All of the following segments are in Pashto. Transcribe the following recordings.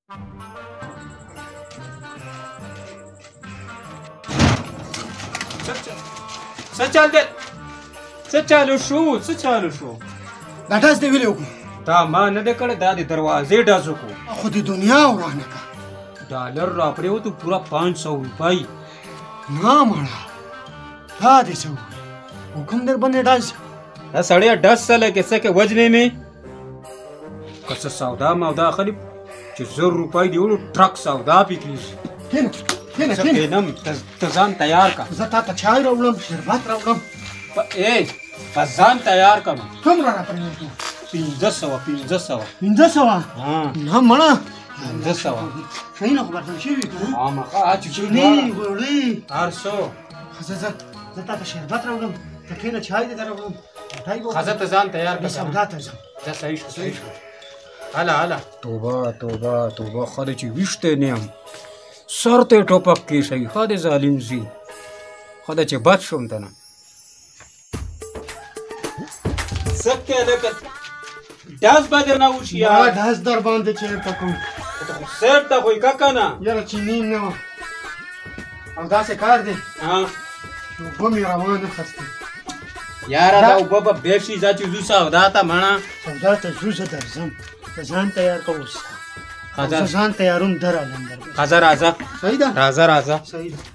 څه چل دی؟ څه چالو شو؟ څه چالو شو؟ دا ډز دې ویلې وکړو. دا ما نه دی کړی، دا د دروازې ډز وکړو. خو د دنیا ورانه که ډالر را پرېوتو پوره 500 روپۍ. نه مړه دا دې څه وکړي؟ حکم در باندې ډز دا سړی ډز څه لکه څه کې وجنې مې که څه سودا مودا اخلي چې 1000 روپۍ دې وړو ټرک سودا پې کېږي. کېنه کېنه زه کېنه کېنم، ته ځان تیار که. زه تا ته چای راوړم، شربت راوړم. په ځان تیار کړم. څومره را پرېږدو؟ 1500 1500 ها نه مړه 1500 شیونه خو بدل شوي که نه؟ خامخا چې چیني ګوړۍ هر څو. زه تا ته شربت راوړم، ته کېنه چای دې در راوړم. ښځه ته ځان تیار کړه. سودا ته ځم. دا صحیح شو صحیح شو. هله توبه توبه توبه ښه دی چې ویښتی نه یم، سر ته یې ټوپک کېښوي. ښه دی ظالم زوی، ښه ده چې بد شوم ته نه. څه کې لکه ډز به درنه وشي یار. ډز در باندې چېرته کوم؟ سیټ ته خو یې که که نه یاره چیني نه وه او داسې کار دی اوبه مې روانه خسته. یاره دا اوبه به بې شي. ځه چې ځو سودا ته مړه. سودا ته ځو زه درځم. ته ځان تیار که اوس. زه ځان تیاروم درالم در. ښځه راځه. صحیح ده؟ راځه. صحیح ده.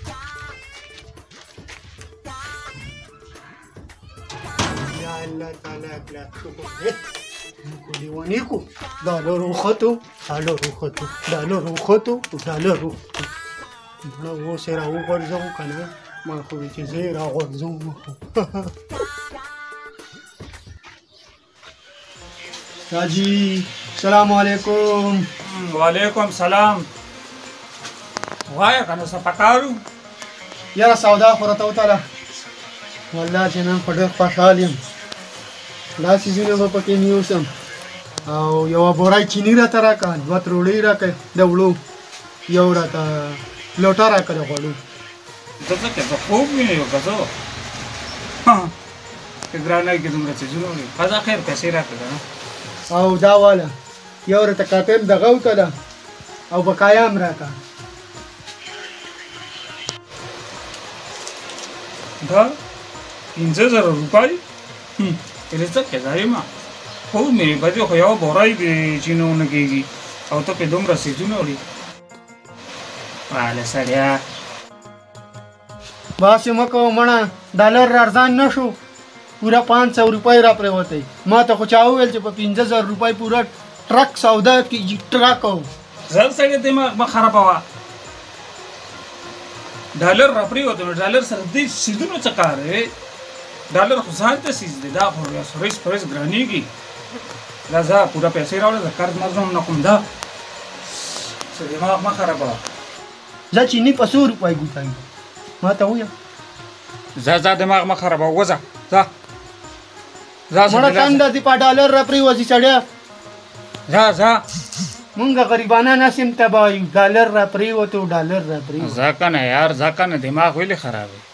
یا الله تعالی اکلاک شکر دی. نکو لیونی کو ډالر وختو ډالر وختو مړه اوس یې راوغورځوو که نه؟ ما خو وی چې زه یې راغورځوم. حاجي سلام علیکم. وعلیکم سلام. وایه که نو څه پکارو؟ یاره سودا خو راته وتله. والله چې نن خو ډېر خوشحال یم. دا څیزونه به پکې نیوسم او یوه بوری چیني راته راکړه، 2 تروړۍ راکړه د وړو، یو راته لوټه راکړه د غوړو. ته څه کې ته خوب وینې که څه که ګرانۍ کې دومره څیزونه وړي. ښځه خیر پیسې راکړه که نه؟ او دا واله یو راته کاپیم دغه وتله او بقایا هم راکړه. دا 15000 روپۍ کله څه کې ځایما خوب مې بده خو یو بورای د چینو نه کېږي او ته په دومره څیزونه وړي. واله سړیا بس یې مه کوه مړه، ډالر ارزان نه شو، پوره 500 روپۍ را پرېوتی. ما ته خو چا وویل چې په 15000 روپۍ پوره ټرک سودا کېږي. ټرک ځل سړی دماغ مه خرابوه. ډالر را پرېوته نو ډالر سره دې څیزونو څه کار دی؟ ډالر خو ځان ته څیز دی، دا خو سریس پریس ګرانېږي. دا ځه پوره پیسې راوړه، زه قرض مرض نه کوم. دا څه دماغ مه خرابوه. زه چیني په 100 روپۍ ګوتوي ما ته وویل. ځه دماغ مه خرابوه. وځه ځه مړه تنده دې په ډالر را پرېوځي سړیا. ځه مونږ غریبانه نسیم تباه یو. ډالر را پرېوتو ډالر را پرېوتو. ځه که نه یار ځه که نه، دماغ ولې خراب دی؟